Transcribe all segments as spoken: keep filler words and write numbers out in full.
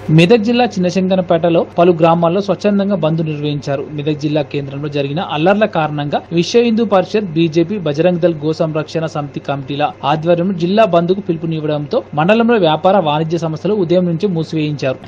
మెదక్ జిల్లా చిన్నశంకరపేటలో పలు గ్రామాల్లో స్వచ్ఛందంగా బంద్ నిర్వహించారు. మెదక్ జిల్లా కేంద్రంలో జరిగిన అల్లర్ల కారణంగా విశ్వ హిందూ పరిషత్, బీజేపీ, బజరంగ్ దళ్ గో సంరక్షణ సమితి కమిటీల ఆధ్వర్యంలో జిల్లా బంద్ కు పిలుపునివ్వడంతో మండలంలో వ్యాపార వాణిజ్య సంస్థలు ఉదయం నుంచి మూసివేయించారు.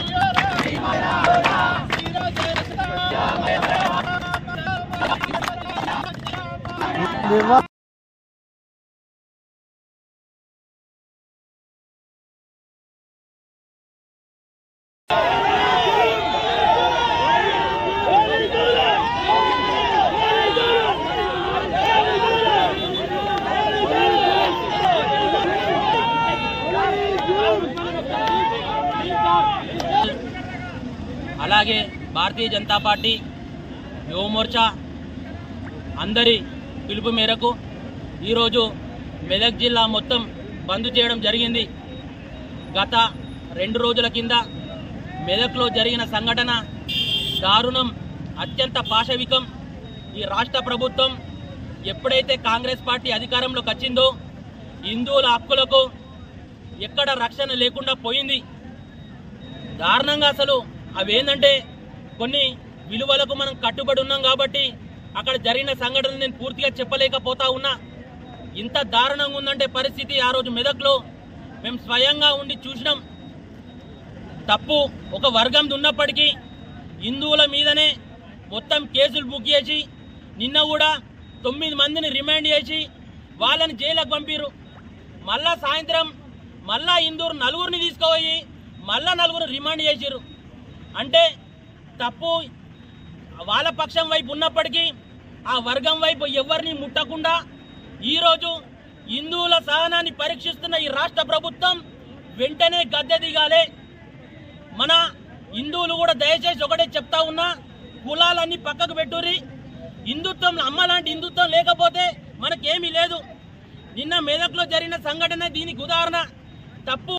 అలాగే భారతీయ జనతా పార్టీ యువ మోర్చా అందరి పిలుపు మేరకు ఈరోజు మెదక్ జిల్లా మొత్తం బంద్ చేయడం జరిగింది. గత రెండు రోజుల కింద మెదక్లో జరిగిన సంఘటన దారుణం, అత్యంత పాశవికం. ఈ రాష్ట్ర ప్రభుత్వం ఎప్పుడైతే కాంగ్రెస్ పార్టీ అధికారంలోకి వచ్చిందో హిందువుల హక్కులకు ఎక్కడ రక్షణ లేకుండా పోయింది. దారుణంగా అసలు అవేంటంటే కొన్ని విలువలకు మనం కట్టుబడి ఉన్నాం కాబట్టి అక్కడ జరిగిన సంఘటన నేను పూర్తిగా చెప్పలేకపోతా ఉన్నా. ఇంత దారుణంగా ఉందంటే పరిస్థితి ఆ రోజు మెదక్లో మేము స్వయంగా ఉండి చూసినాం. తప్పు ఒక వర్గం ఉన్నప్పటికీ హిందువుల మీదనే మొత్తం కేసులు బుక్ చేసి నిన్న కూడా తొమ్మిది మందిని రిమాండ్ చేసి వాళ్ళని జైలుకు పంపిరు. మళ్ళా సాయంత్రం మళ్ళా హిందువులు నలుగురిని తీసుకుపోయి మళ్ళా నలుగురు రిమాండ్ చేసిరు. అంటే తప్పు వాళ్ళ పక్షం వైపు ఉన్నప్పటికీ ఆ వర్గం వైపు ఎవరిని ముట్టకుండా ఈరోజు హిందువుల సహనాన్ని పరీక్షిస్తున్న ఈ రాష్ట్ర ప్రభుత్వం వెంటనే గద్దె దిగాలే. మన హిందువులు కూడా దయచేసి ఒకటే చెప్తా ఉన్నా, కులాలన్నీ పక్కకు పెట్టుర్రి. హిందుత్వం అమ్మలాంటి హిందుత్వం లేకపోతే మనకేమీ లేదు. నిన్న మెదక్లో జరిగిన సంఘటన దీనికి ఉదాహరణ. తప్పు